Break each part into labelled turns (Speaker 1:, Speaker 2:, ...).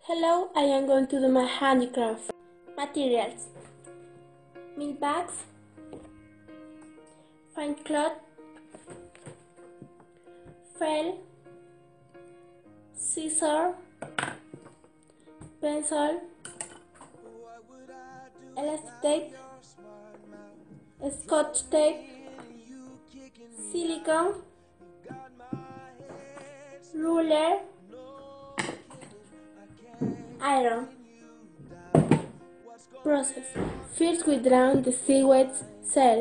Speaker 1: Hello, I am going to do my handicraft. Materials: milk bags, fine cloth, felt, scissors, pencil, elastic tape, scotch tape, silicone, ruler, iron. Process: first we drown the seaweed cell.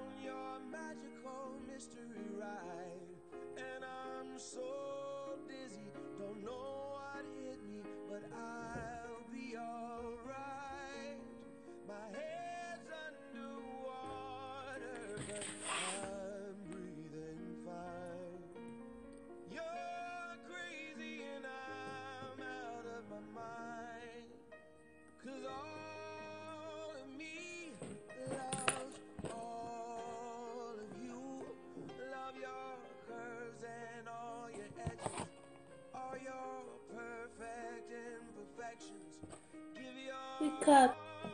Speaker 1: We cut.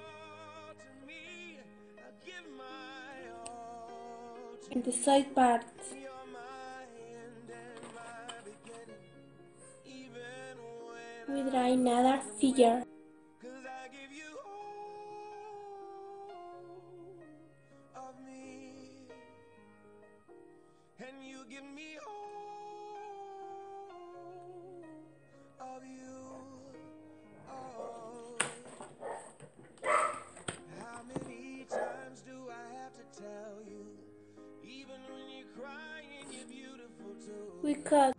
Speaker 1: In the side parts. We draw another figure. We cut.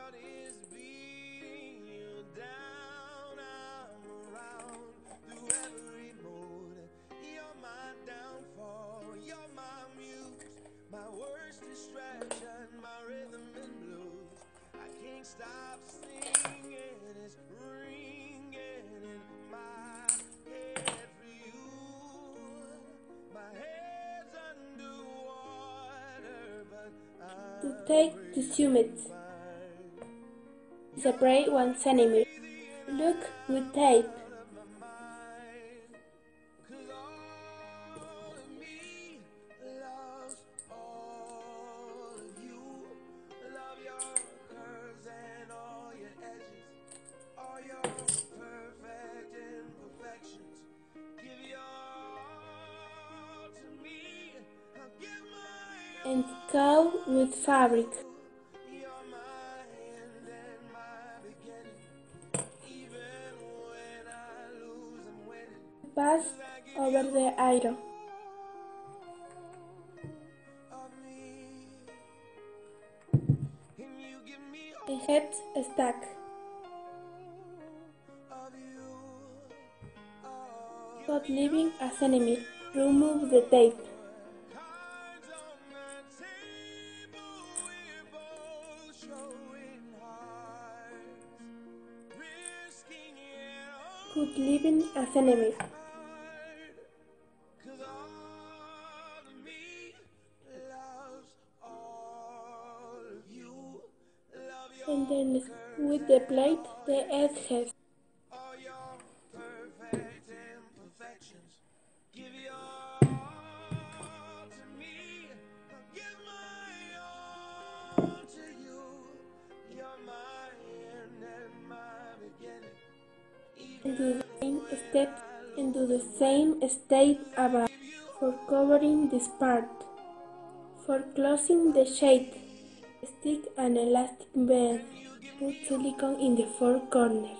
Speaker 2: Stop singing, it's ringing in my head for you. My head's underwater, but
Speaker 1: To take the summit. Separate 1 centimeter. Look with tape. And cover with fabric. Pass over the iron. The heads stack. Cut leaving a centimeter. Remove the tape. Cut leaving a centimeter. And then with the plate, the edges. And do the same step and do the same step above for covering this part. For closing the shade, stick an elastic band. Put silicone in the 4 corners.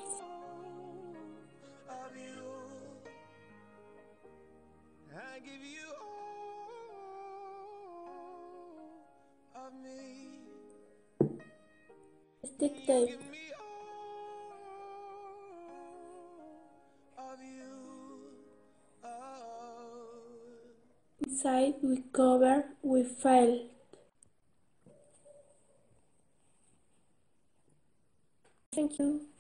Speaker 1: Stick tape. Inside we cover with felt. Thank you.